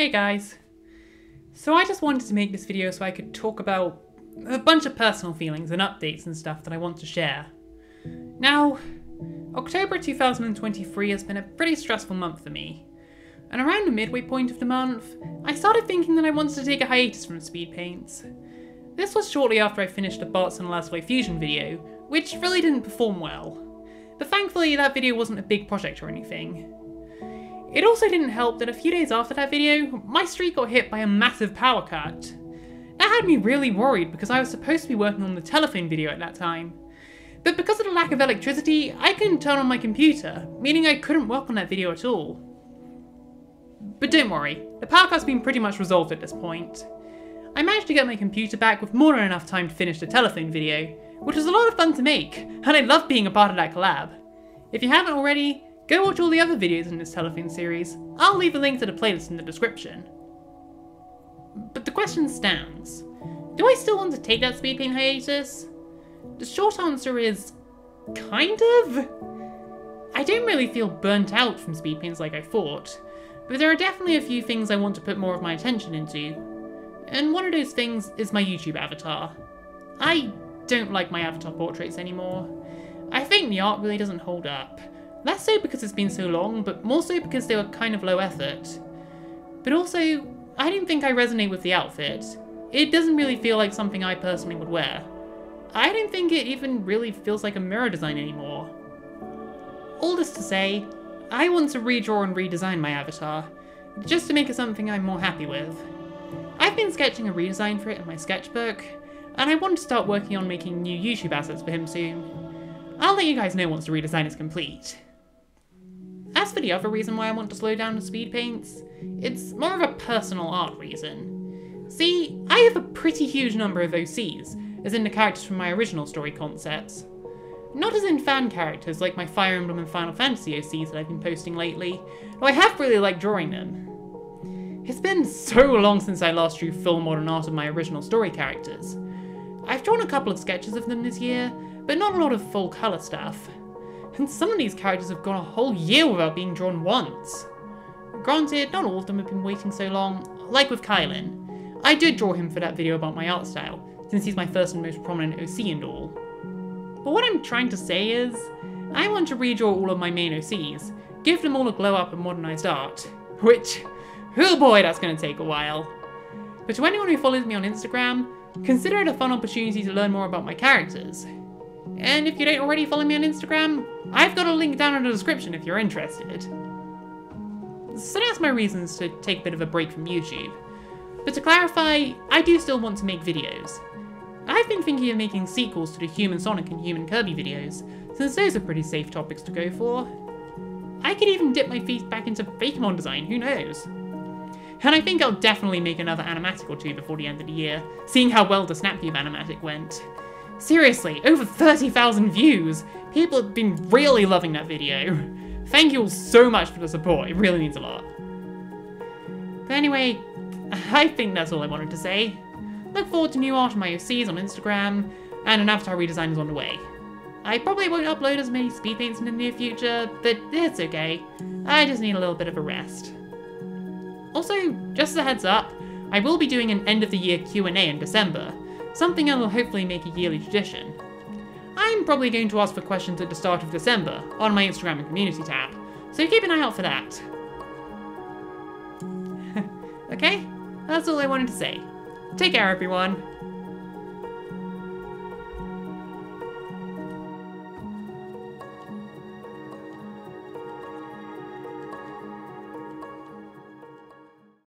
Hey guys. So I just wanted to make this video so I could talk about a bunch of personal feelings and updates and stuff that I want to share. Now, October 2023 has been a pretty stressful month for me. And around the midway point of the month, I started thinking that I wanted to take a hiatus from speed paints. This was shortly after I finished the Bart's and Lasway Fusion video, which really didn't perform well. But thankfully that video wasn't a big project or anything. It also didn't help that a few days after that video, my streak got hit by a massive power cut. That had me really worried because I was supposed to be working on the telephone video at that time. But because of the lack of electricity, I couldn't turn on my computer, meaning I couldn't work on that video at all. But don't worry, the power cut's been pretty much resolved at this point. I managed to get my computer back with more than enough time to finish the telephone video, which was a lot of fun to make, and I loved being a part of that collab. If you haven't already, go watch all the other videos in this telephone series. I'll leave a link to the playlist in the description. But the question stands. Do I still want to take that speed paint hiatus? The short answer is kind of. I don't really feel burnt out from speed paints like I thought, but there are definitely a few things I want to put more of my attention into. And one of those things is my YouTube avatar. I don't like my avatar portraits anymore. I think the art really doesn't hold up. Less so because it's been so long, but more so because they were kind of low effort. But also, I don't think I resonate with the outfit. It doesn't really feel like something I personally would wear. I don't think it even really feels like a mirror design anymore. All this to say, I want to redraw and redesign my avatar, just to make it something I'm more happy with. I've been sketching a redesign for it in my sketchbook, and I want to start working on making new YouTube assets for him soon. I'll let you guys know once the redesign is complete. As for the other reason why I want to slow down the speed paints, it's more of a personal art reason. See, I have a pretty huge number of OCs, as in the characters from my original story concepts. Not as in fan characters like my Fire Emblem and Final Fantasy OCs that I've been posting lately, though I have really liked drawing them. It's been so long since I last drew full modern art of my original story characters. I've drawn a couple of sketches of them this year, but not a lot of full colour stuff. And some of these characters have gone a whole year without being drawn once. Granted, not all of them have been waiting so long, like with Kylan. I did draw him for that video about my art style, since he's my first and most prominent OC and all. But what I'm trying to say is, I want to redraw all of my main OCs, give them all a glow up and modernised art, which, oh boy, that's going to take a while. But to anyone who follows me on Instagram, consider it a fun opportunity to learn more about my characters. And if you don't already follow me on Instagram, I've got a link down in the description if you're interested. So that's my reasons to take a bit of a break from YouTube. But to clarify, I do still want to make videos. I've been thinking of making sequels to the Human Sonic and Human Kirby videos, since those are pretty safe topics to go for. I could even dip my feet back into Fakemon design, who knows? And I think I'll definitely make another animatic or two before the end of the year, seeing how well the Snapcube animatic went. Seriously, over 30,000 views! People have been really loving that video. Thank you all so much for the support, it really means a lot. But anyway, I think that's all I wanted to say. Look forward to new art of my OCs on Instagram, and an avatar redesign is on the way. I probably won't upload as many speed paints in the near future, but it's okay. I just need a little bit of a rest. Also, just as a heads up, I will be doing an end of the year Q&A in December, something I will hopefully make a yearly tradition. I'm probably going to ask for questions at the start of December on my Instagram and community tab, so keep an eye out for that. Okay, that's all I wanted to say. Take care everyone.